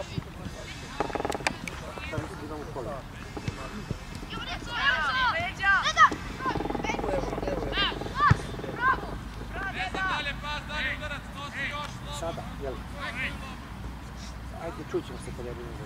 Sada, jel? Ajde, čućemo se kad je bilo.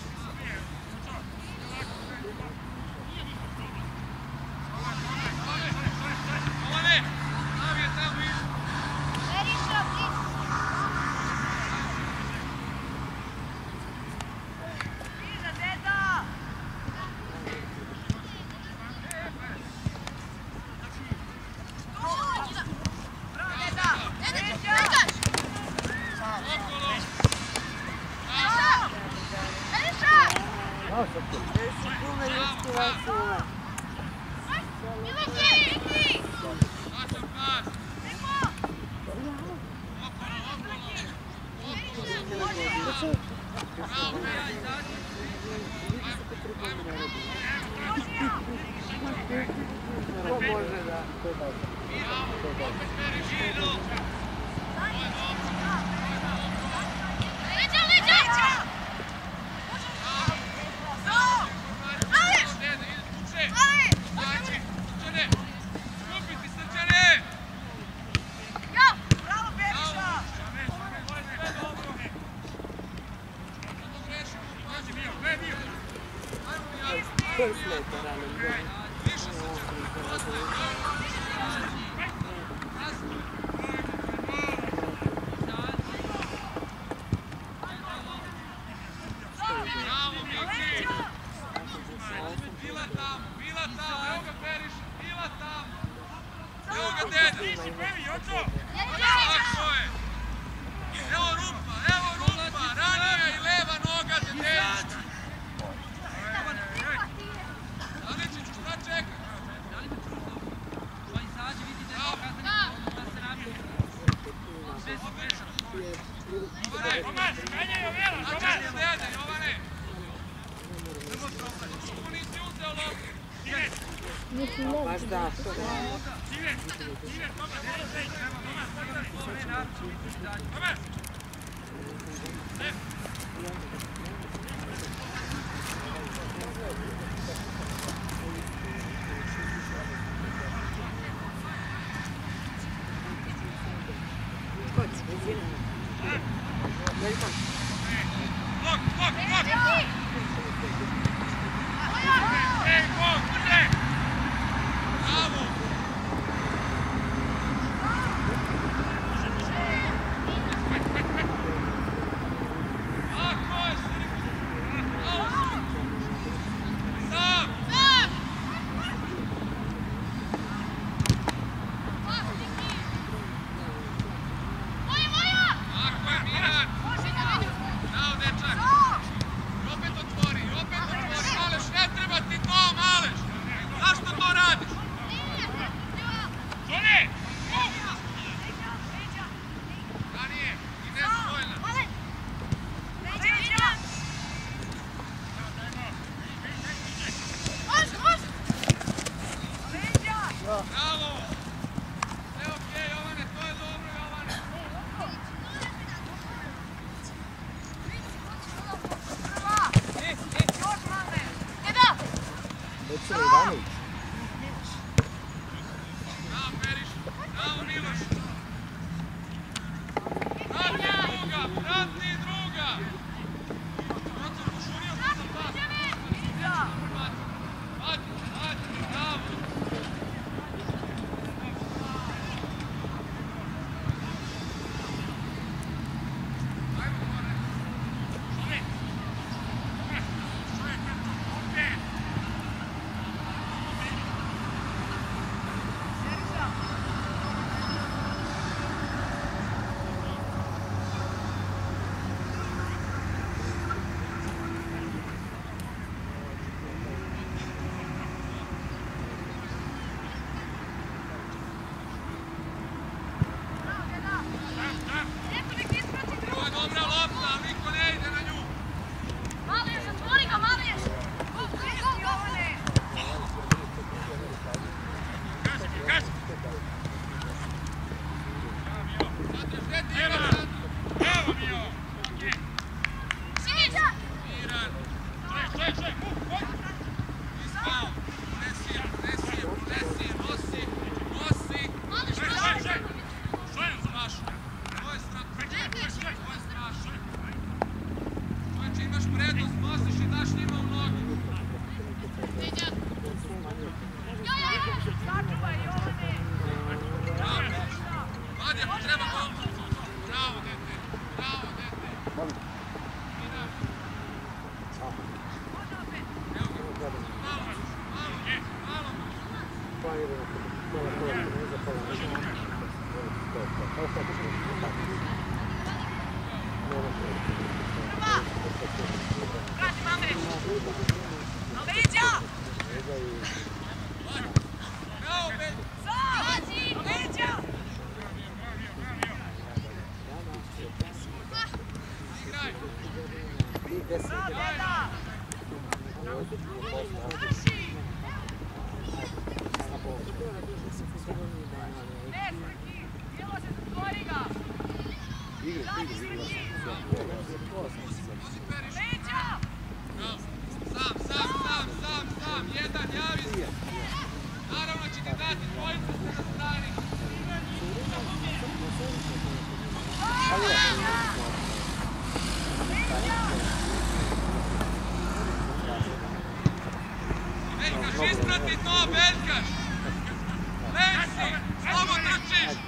Baš da, to da. Sam, jedan, javi se. Naravno će ti dati dvojica ste na strani. Veljkaš, isprati to, Veljkaš! Lensi, slobo trčiš!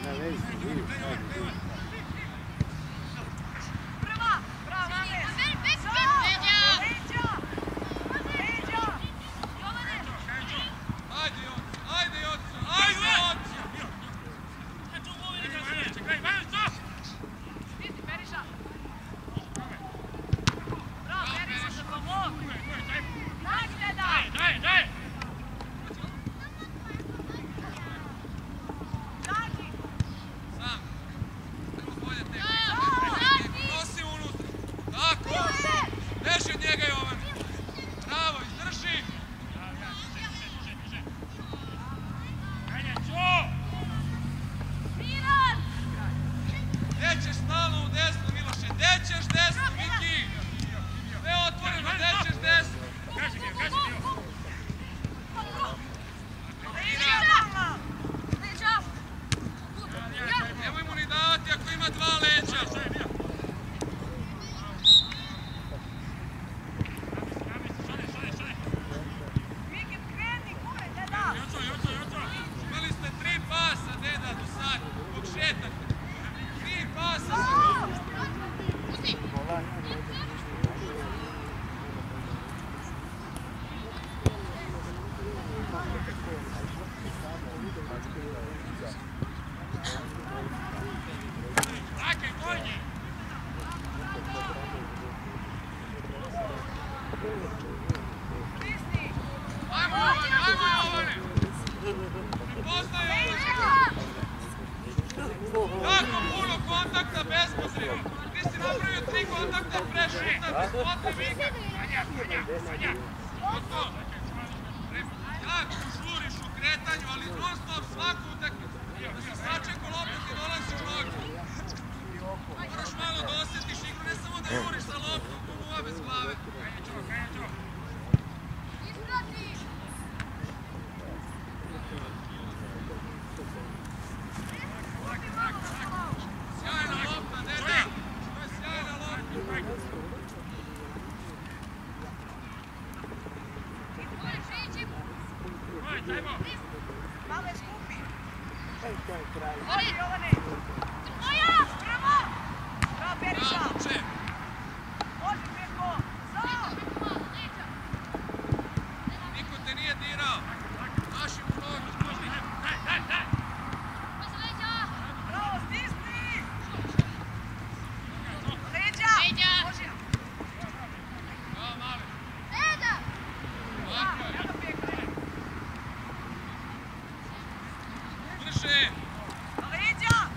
Leđa!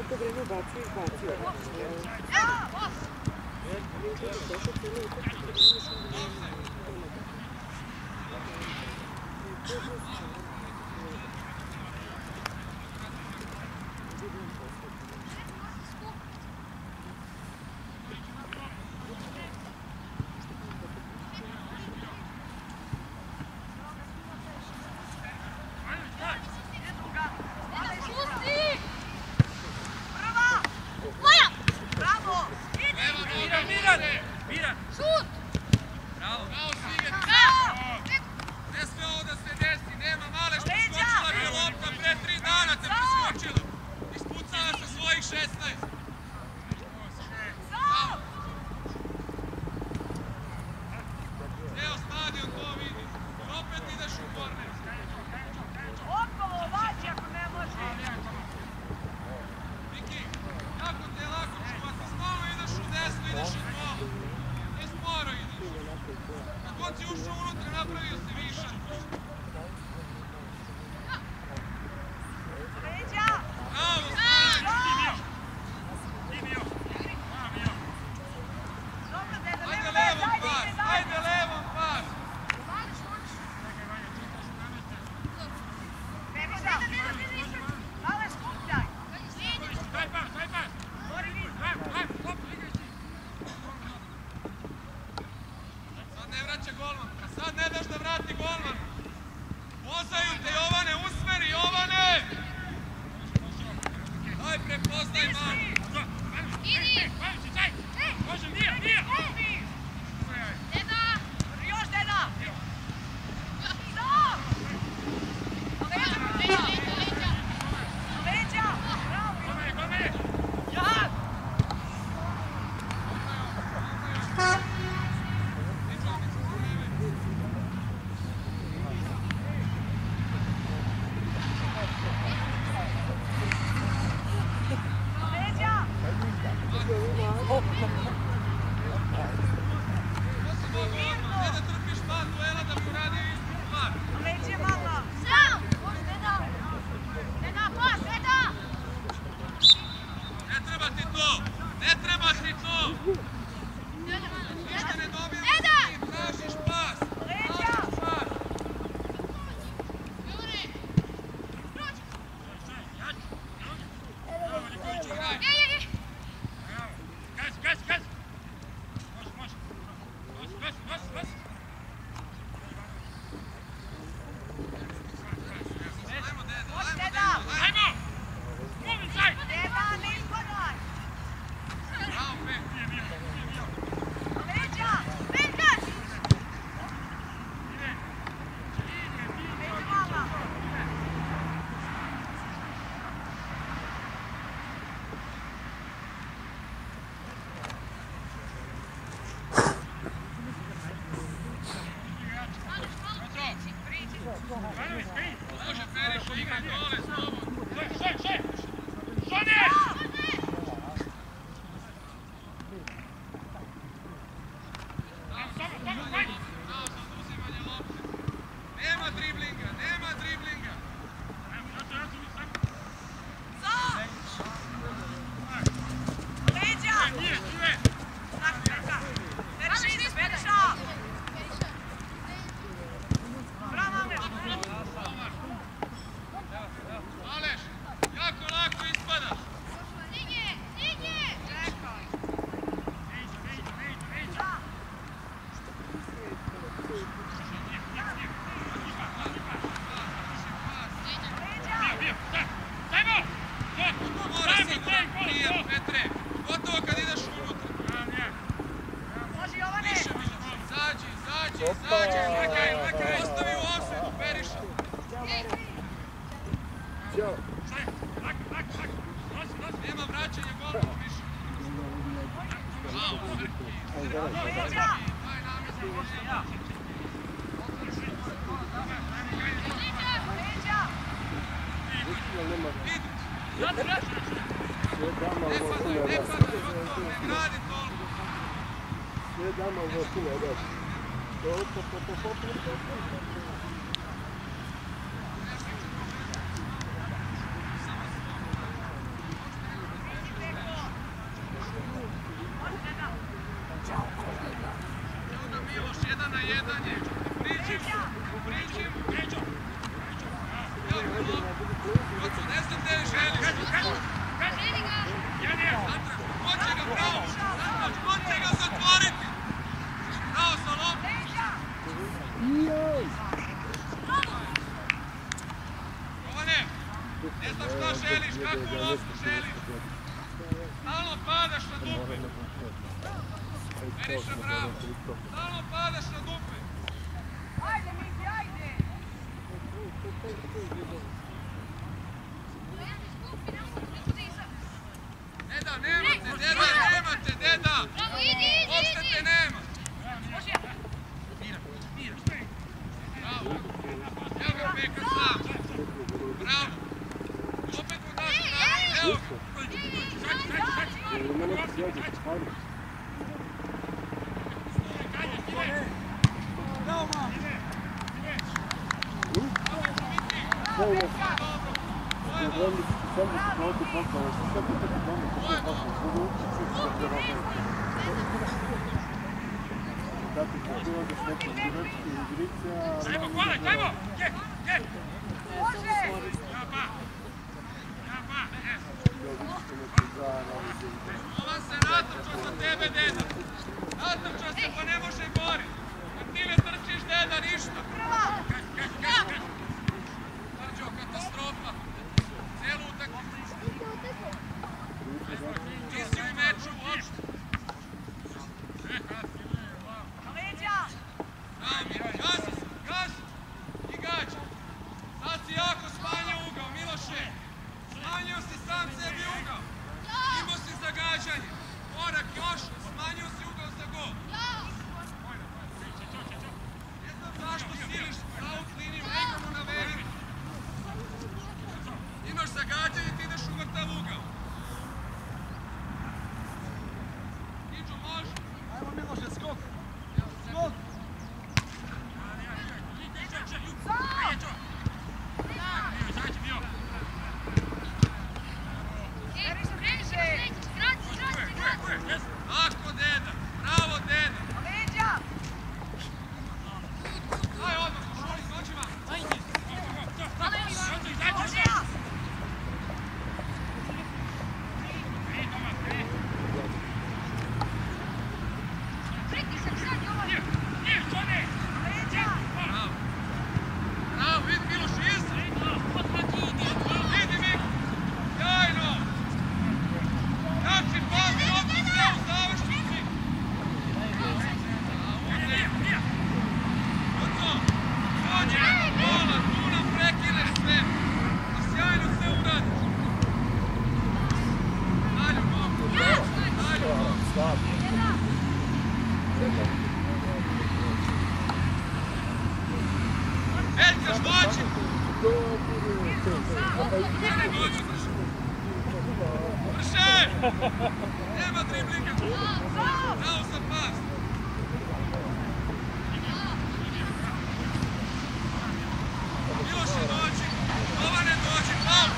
to vrijeme bacio i bacio. jedan je. Priđi mu. Ne znam gdje želiš. Hoće ga pravo. Hoće ga zatvoriti. Pravo sa lopom. Jovane, ne znam što želiš, kakvu loptu želiš. Stalno padaš na dupe. Meriša, bravo. Stalno padaš na dupe. Ajde, Miki, ajde! Deda, nemate, deda! Uopšte te nema! Bravo! Evo ga Peka sam! Bravo! Opet mu daš pravo! Evo ga! Ovan se natrčao za tebe, deda! Natrčao se pa ne može gori! Jer ti ne trčiš, deda, ništa! Srđo, katastrofa! Cijelu utakmicu! Ti si u meču uopšte! Gazi! I gađa! Sad si jako smanjio ugao, Miloše! Smanjio si sam sebi ugao! Imao si zagađanje! Korak još! Smanjio si ugao za gol! Ne znam zašto siliš out liniju, nekamo na veri! Imaš zagađanje i ti ideš u mrtav ugao! Iđu, može! Ajmo Miloše, skok! Skok! Tako, deda! Bravo, deda! Aj, odmah, pošuli, s noćima! Bravo! Bravo, vidi Miloš, iza! Vidi Mik! Jajno! Znači, pazi, odmah sve u završnici! Gotovo! Dođe nam gola, tu nam prekineš sve! A sjajno sve uradiš! Dalju mogu! Dalju mogu! Edkaš dođi! Ne dođi, Brše! Brše! Nema driblinga! Dao sam pas! Miloše dođi! Jovane dođi! Pao!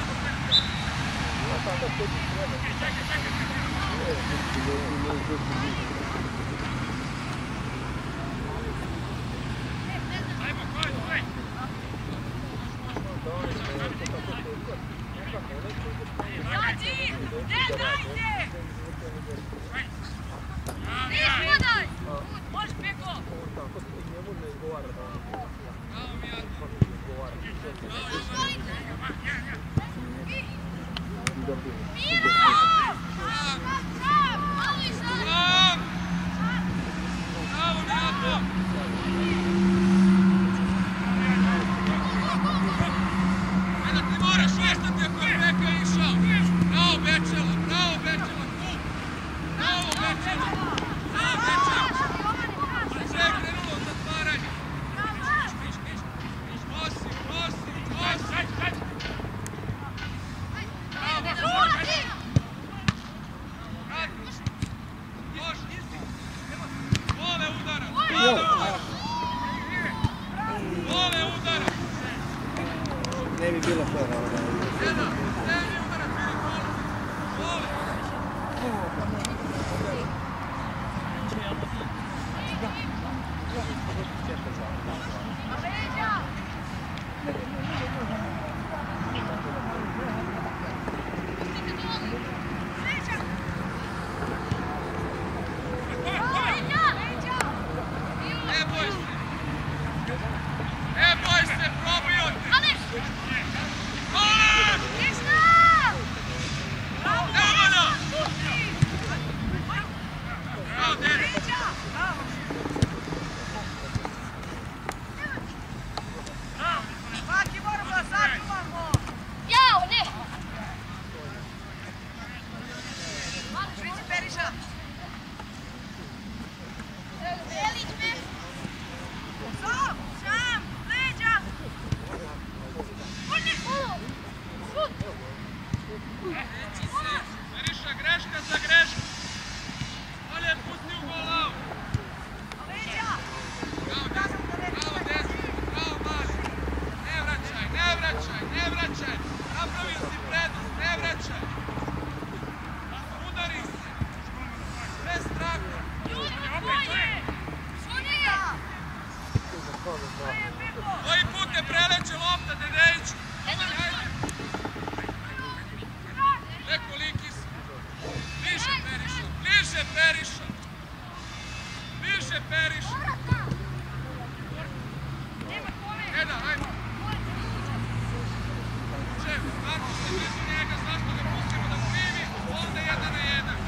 Ne bi bilo fora. Koji put ne preleće lopta, Dedejiću? Neko Likis. Bliže Periša, bliže Periša. Bliže Periša. Eda, ajmo. Šef, Marko se blizu njega, zašto ga pustimo da krivi, ovdje 1-1.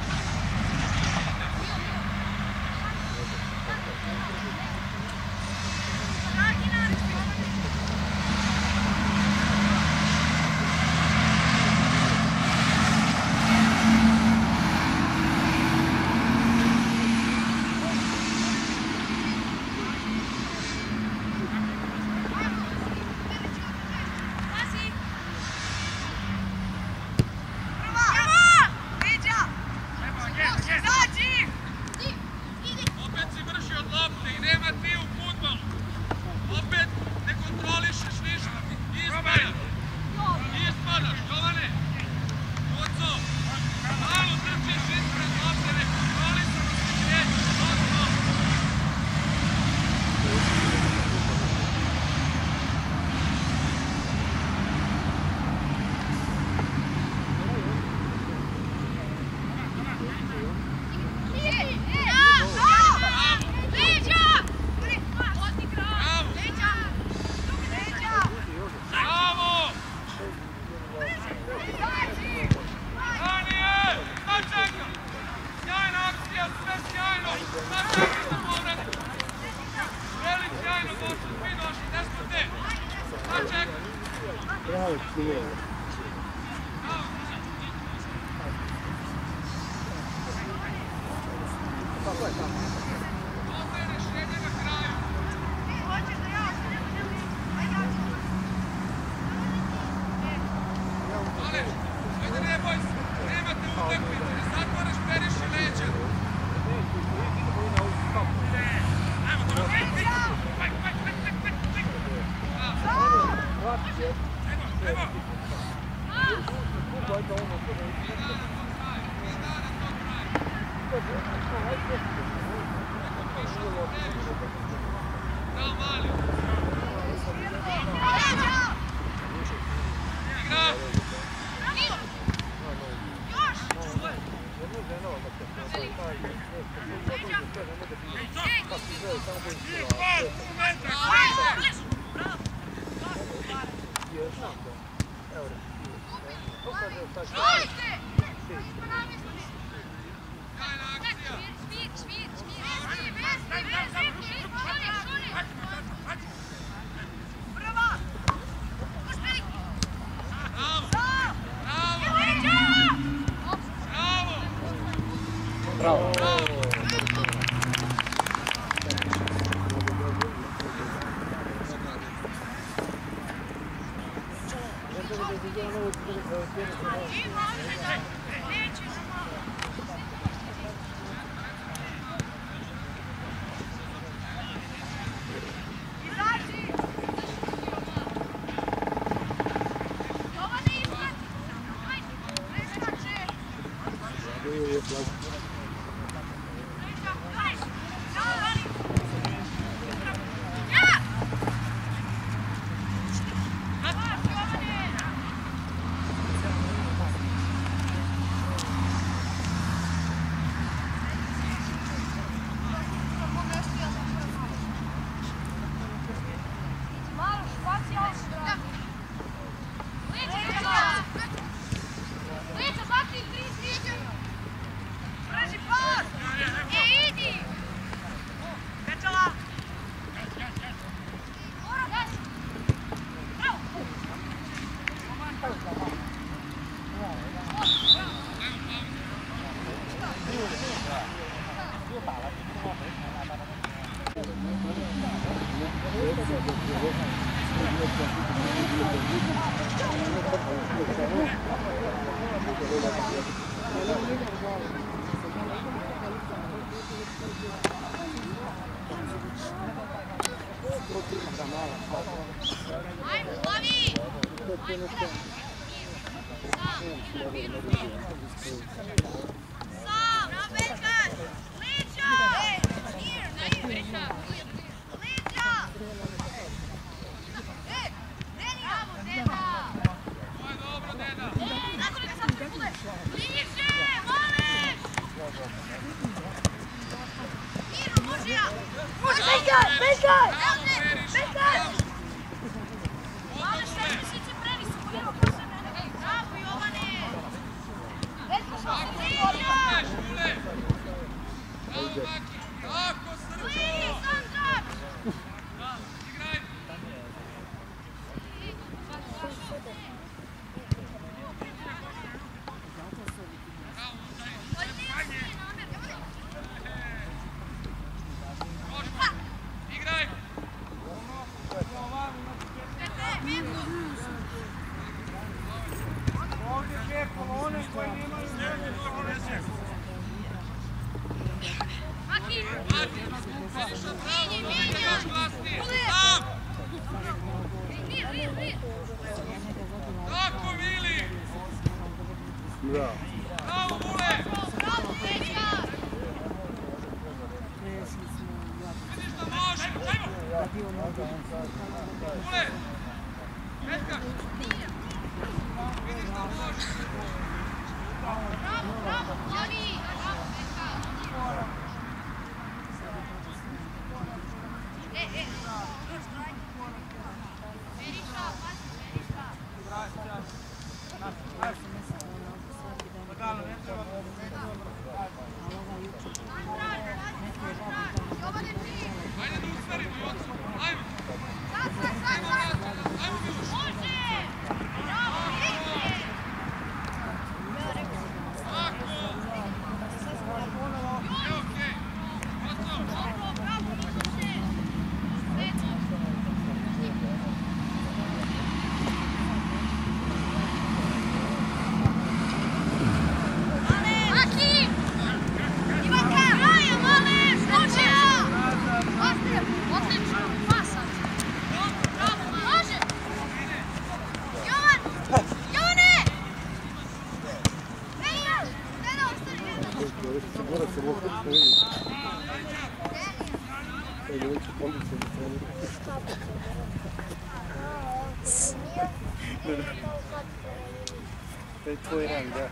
To je tvoj rang, da.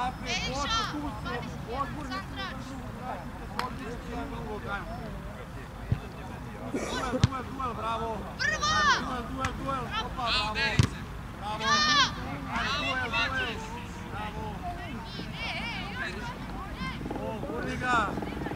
naprijed, odmorni duel, bravo. Duel, opa, bravo. O, gurni ga.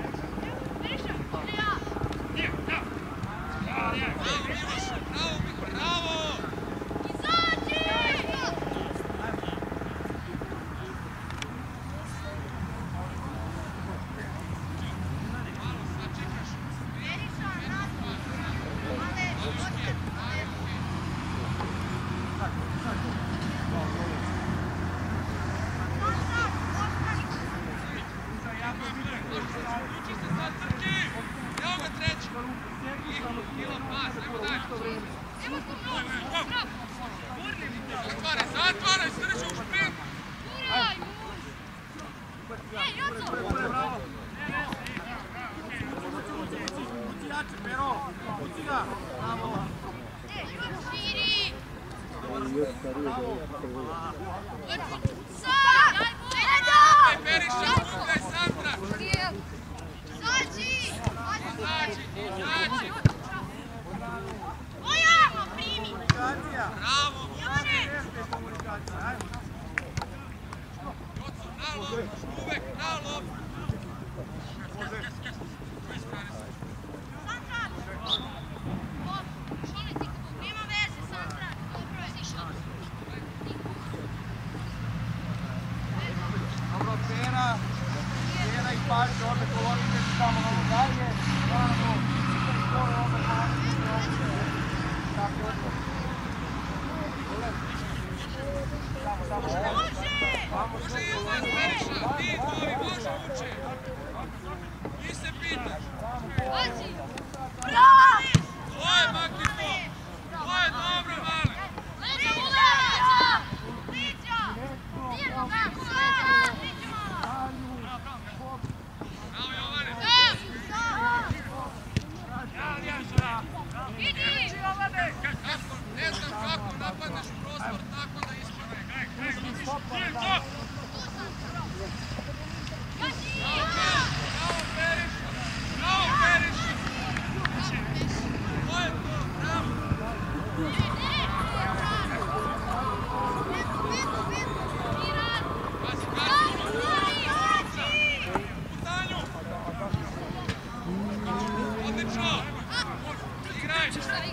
Zatvaraj, strži u špin! Uci jače, Pero! Uci ga! Bravo! Periša, tukaj, Sandra! Izađi! Bravo, Joco, na lop, uvek na lop. Dobro, Pera ih pazi, ovdje kolonite su tamo malo dalje. Bravo, skoro ovdje kolonite ovdje. Tako je. Može izlaz, Periša, ti tvoji, može uče. Ti se pitaš. To je Makipo, to je dobro, male. Bravo, Jovane. Ne znam kako napadneš prostor tako da ispadne. Bravo, Periša! Bravo, Periša! To je to, bravo! Pazi, putanju! Odlično! Igraj!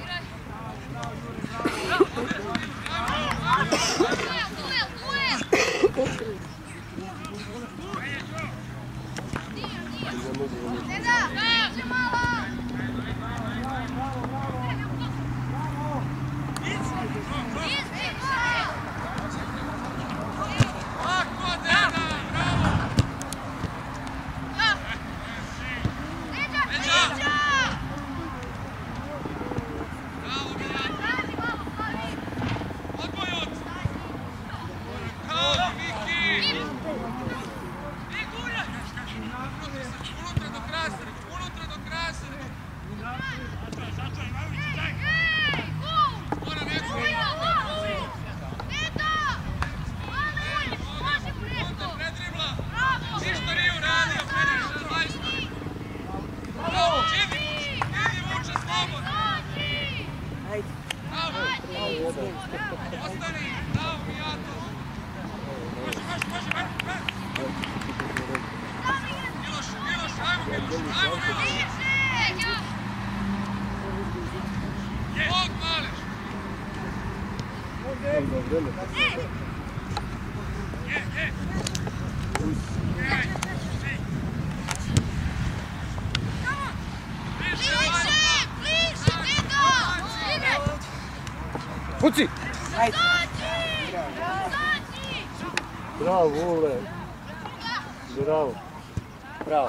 Ostani, bravo, Mijato! Miloš, ajmo Miloš! Bog mališ! Puci! Bravo, Ule! Bravo! Bravo!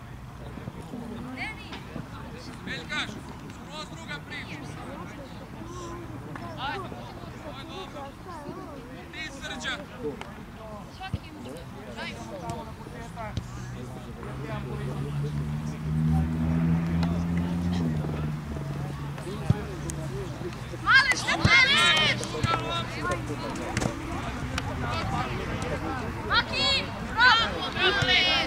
Veljkaš, skroz druga priča. Male, šta praviš? Maki, bravo, bravo,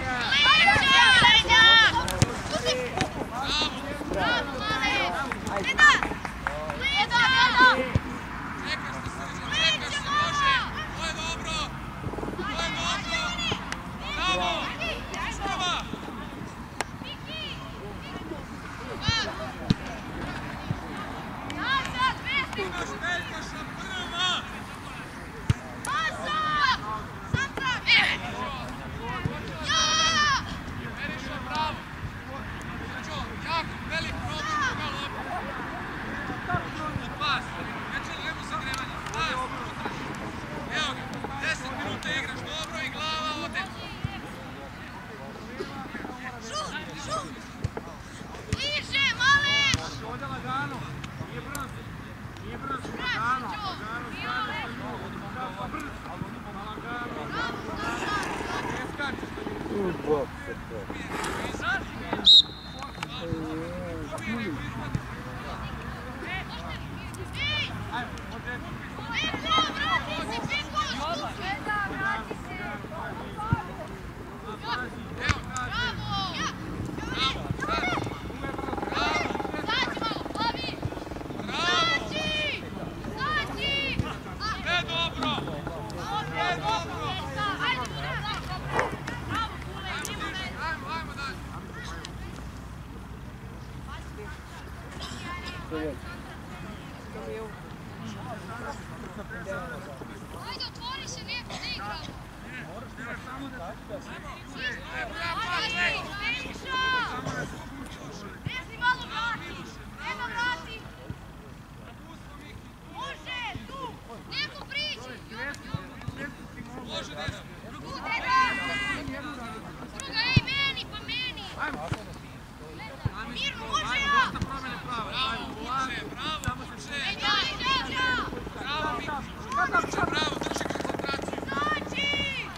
Ajde, otvori se, neko ne igra. Desni malo vrati. Nema vrati. Može, tu. Neko priđi. Može desno. Druga, ej, meni, pa meni. Mirno, može ja. Bravo, Vuče, bravo, Vuče. Ej, ja. Bravo, Vuče, bravo, drži koncentraciju. Znači.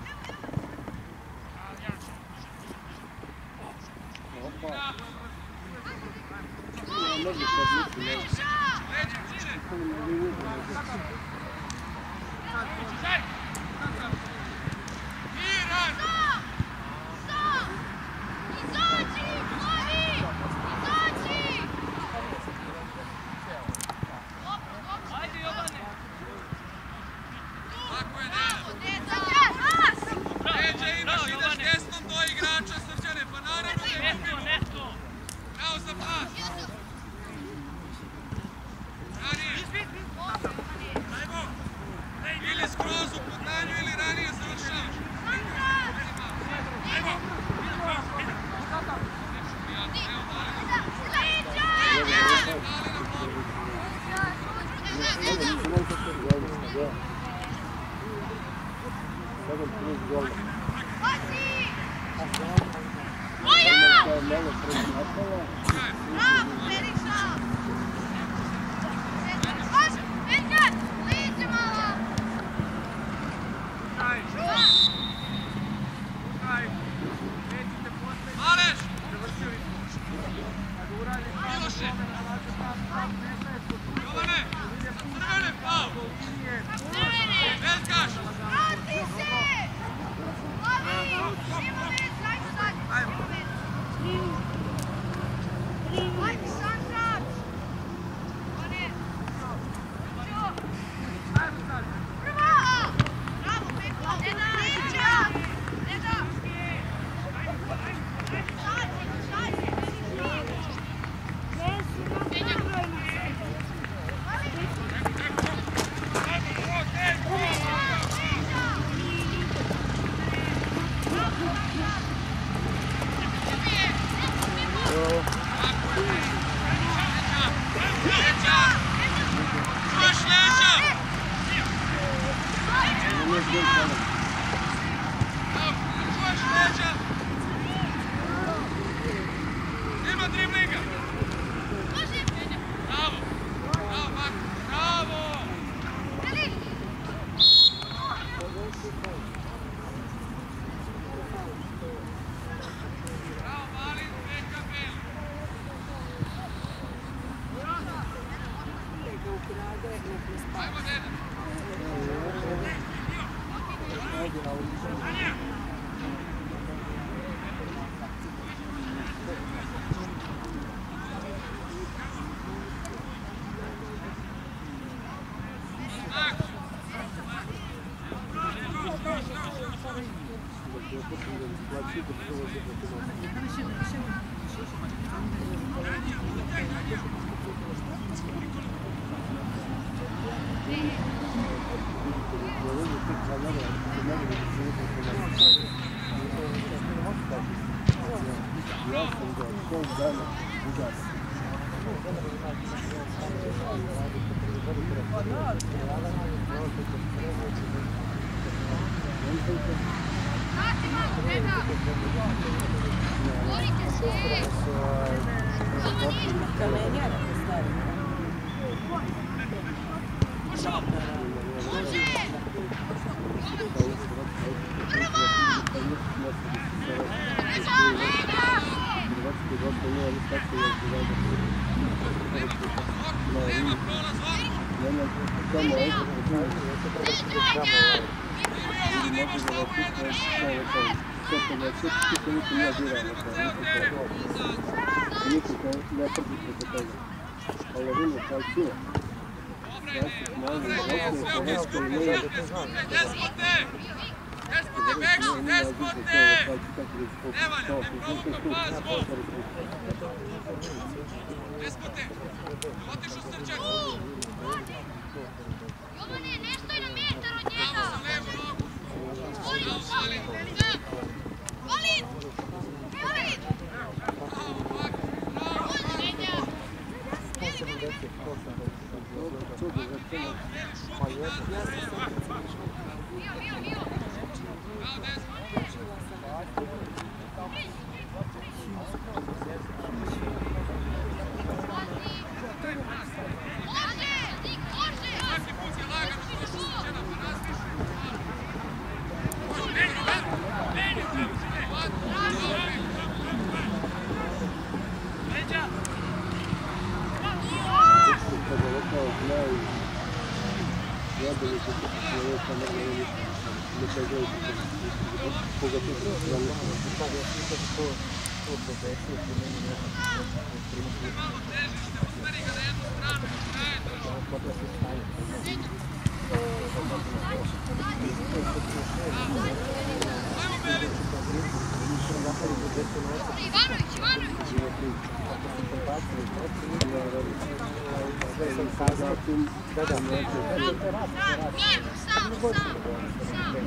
Leđe, Vuče. Miran! Izađi, Slavi! Izađi! Ajde, Jovane! Tako je, Deda. Deda! Leđe imaš, ideš desnom do igrača, Srđane, pa naravno da je kupimo. Bravo za pas. Ranije. Ili skroz u putanju ili ranije završavaš. Bravo, Periša! Edgar, liđe malo! Maleš! Miloše! Jovane! Crvene, pao! Veskaš! Vrati se! Slavi! Nema već, ajmo dalje! Ajmo već! Ajde, Sandra! Ajmo, Deda. Otišu Srđan. Jovane, nešto je na metar od njega. Sa levu nogu. Volin! Volin! Volin! Bio. Bravo, Desmo. Svaki put je lagano došao Srđana, pa razmišljaj. Malo težište, usmeri ga na jednu stranu, traje to. Ajmo, Belić. Ivanović! Sam!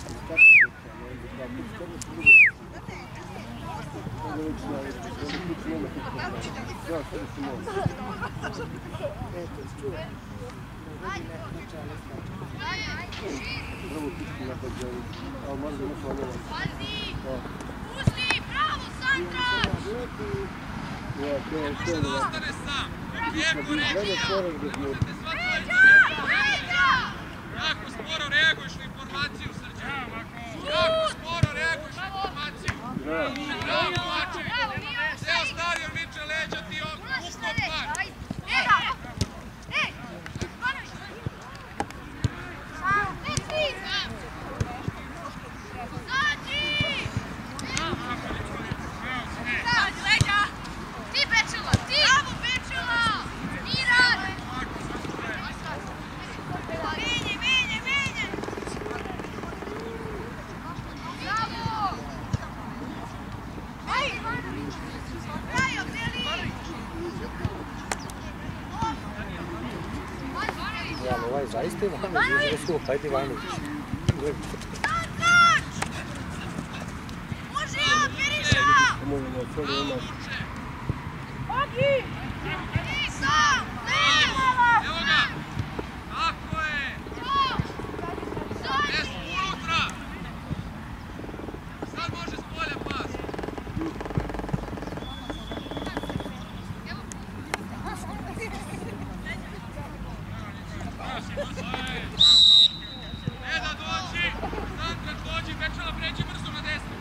Hvala nema kuću. Ja, sve si mogu. Prvo kuću napađaju, ali možda ne planirati. Pusti, bravo, Sandra! Ja, to je sve da... Ostane sam. Lijepo reći. Jako sporo reaguješ na informaciju, Srđan. Jako sporo reaguješ na informaciju. Bravo, Mače. Ceo stadion viče leđa ti ukop par. Zaista Ivanović, je skup, hajde Ivanović. Može, Periša! Ogi! Sam! Evo ga! Tako je! Jes unutra! Sad može s polja pas. Eda dođi! Sandra dođi! Bečala pređi brzo na desno!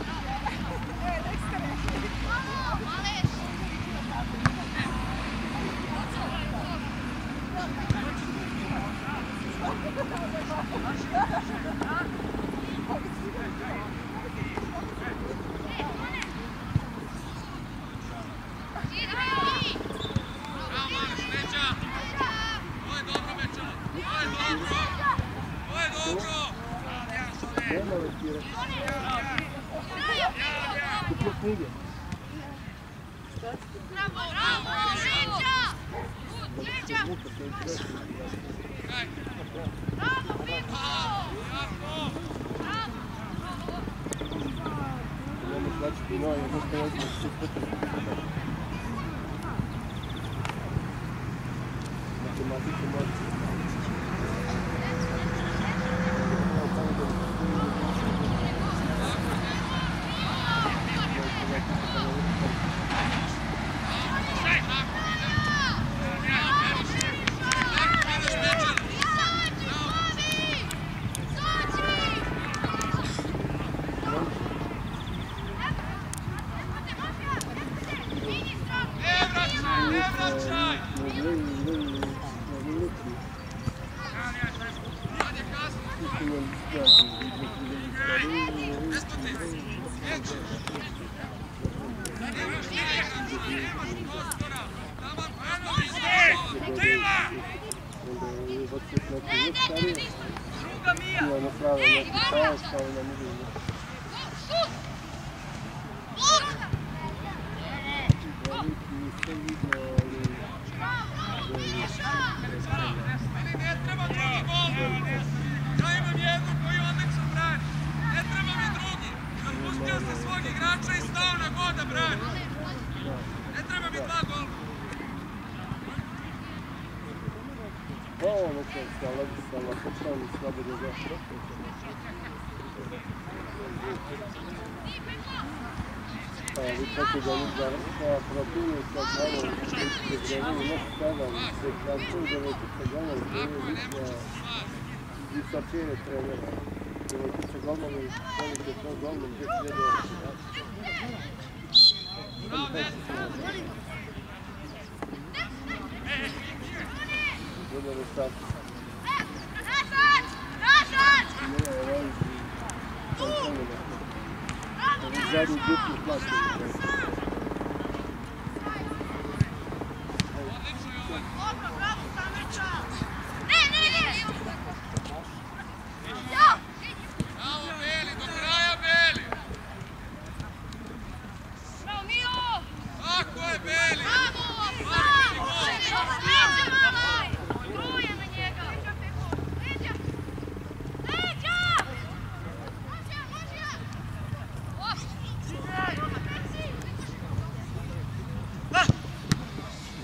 Bravo, Manuš, Neđa! Ovo je dobro, Bečala! Ovo je dobro! Ovo je dobro! Nema već kupno knjige. Bravo, Neđa! Neđa! Kaj? Bravo, Piko! Jako! Nema slačiti noje, možda ne znam što spetati. Matematiku može.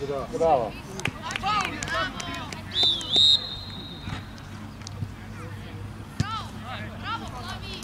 Bravo. Bravo, plavi!